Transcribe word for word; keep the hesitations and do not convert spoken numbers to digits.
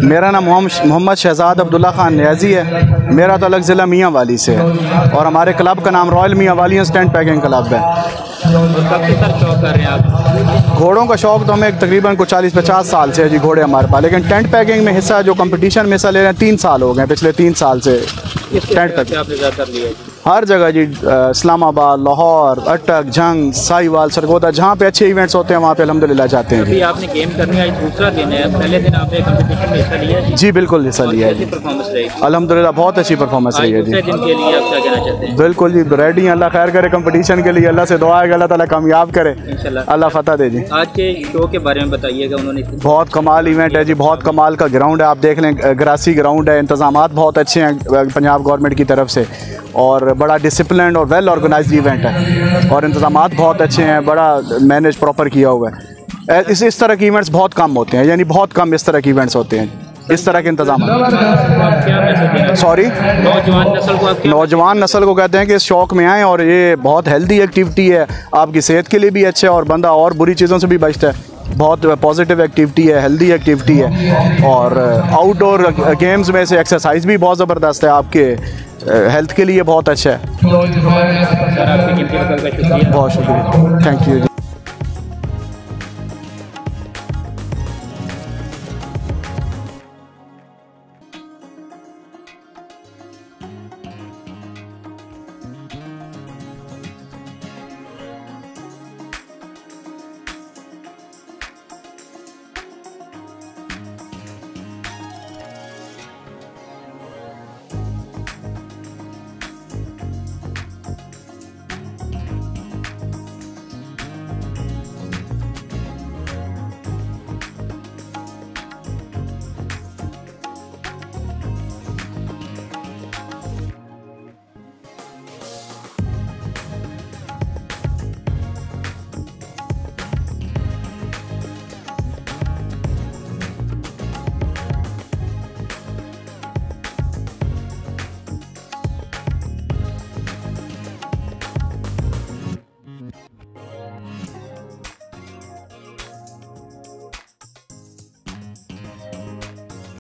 मेरा नाम मोहम्मद शहजाद अब्दुल्ला खान न्याजी है। मेरा तो अलग ज़िला मियाँ वाली से है और हमारे क्लब का नाम रॉयल मियाँ वाली स्टैंड पैकिंग क्लब है। शौक कर रहे हैं आप? घोड़ों का शौक तो हमें तकरीबन कुछ चालीस पचास साल से है जी घोड़े हमारे पास, लेकिन टेंट पैकिंग में हिस्सा जो कंपटीशन में हिस्सा ले रहे हैं तीन साल हो गए, पिछले तीन साल से टेंट पैकिंग हर जगह जी, इस्लामाबाद, लाहौर, अटक, जंग, साहिवाल, सरगोदा, जहाँ पे अच्छे इवेंट्स होते हैं वहाँ पे अल्हम्दुलिल्लाह जाते हैं। अभी आपने गेम करने आज दूसरा दिन है, पहले दिन आपने कंपटीशन में हिस्सा लिया जी? जी बिल्कुल हिस्सा लिया है जी। परफॉर्मेंस रही अल्हम्दुलिल्लाह बहुत अच्छी परफॉर्मेंस रही है जी। दिन के लिए आप क्या कहना चाहते हैं? बिल्कुल जी रेडी हैं, अल्लाह खैर करे कंपटीशन के लिए, अल्लाह से दुआ है अल्लाह ताला कामयाब करे, अल्लाह फतह दे जी। आज के शो के बारे में बताइएगा। उन्होंने बहुत कमाल इवेंट है जी, बहुत कमाल का ग्राउंड है, आप देख लें ग्रासी ग्राउंड है, इंतजामात बहुत अच्छे हैं पंजाब गवर्नमेंट की तरफ से और बड़ा डिसिप्लिन और वेल ऑर्गेनाइज्ड इवेंट है और इंतजामात बहुत अच्छे हैं, बड़ा मैनेज प्रॉपर किया हुआ है। इस इस तरह के इवेंट्स बहुत कम होते हैं, यानी बहुत कम इस तरह के इवेंट्स होते हैं, इस तरह के इंतजाम। सॉरी, नौजवान नस्ल को आप नौजवान नस्ल को कहते हैं कि इस शौक़ में आएँ और ये बहुत हेल्दी एक्टिविटी है, आपकी सेहत के लिए भी अच्छा है और बंदा और बुरी चीज़ों से भी बचता है। बहुत पॉजिटिव एक्टिविटी है, हेल्दी एक्टिविटी है और आउटडोर गेम्स में से एक्सरसाइज भी बहुत ज़बरदस्त है, आपके हेल्थ के लिए बहुत अच्छा है। सर आपकी कीमती वक्त का शुक्रिया। बहुत शुक्रिया, थैंक यू।